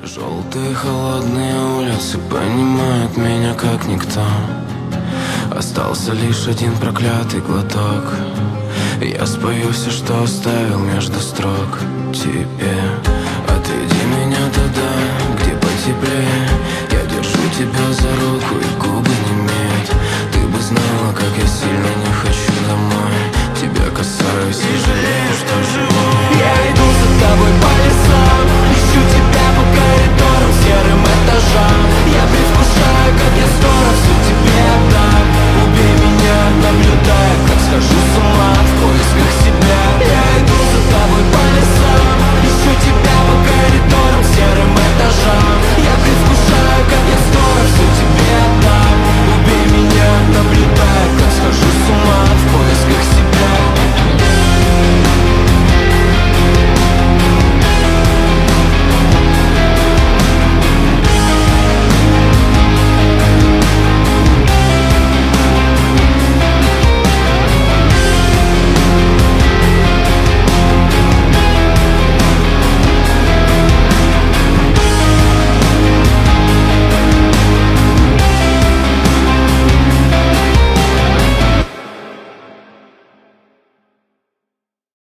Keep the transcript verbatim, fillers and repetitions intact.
Желтые холодные улицы понимают меня как никто. Остался лишь один проклятый глоток. Я спою все, что оставил между строк. Тебе отведи